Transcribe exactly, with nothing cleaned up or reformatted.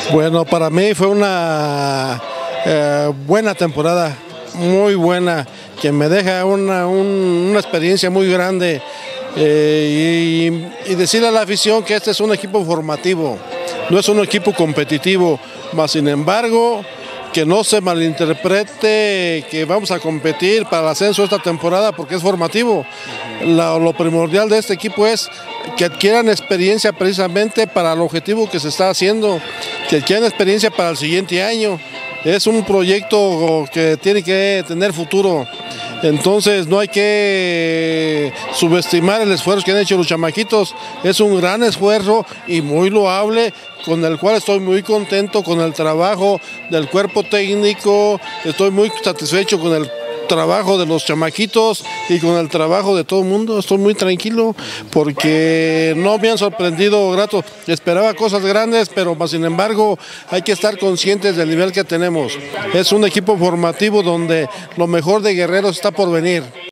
Bueno, para mí fue una eh, buena temporada, muy buena, que me deja una, un, una experiencia muy grande eh, y, y decirle a la afición que este es un equipo formativo, no es un equipo competitivo, mas sin embargo que no se malinterprete que vamos a competir para el ascenso esta temporada porque es formativo. La, lo primordial de este equipo es que adquieran experiencia precisamente para el objetivo que se está haciendo, que adquieran experiencia para el siguiente año. Es un proyecto que tiene que tener futuro. Entonces no hay que subestimar el esfuerzo que han hecho los chamaquitos. Es un gran esfuerzo y muy loable, con el cual estoy muy contento con el trabajo del cuerpo técnico. Estoy muy satisfecho con el trabajo de los chamaquitos y con el trabajo de todo el mundo. Estoy muy tranquilo porque no me han sorprendido grato. Esperaba cosas grandes, pero más sin embargo hay que estar conscientes del nivel que tenemos. Es un equipo formativo donde lo mejor de Guerreros está por venir.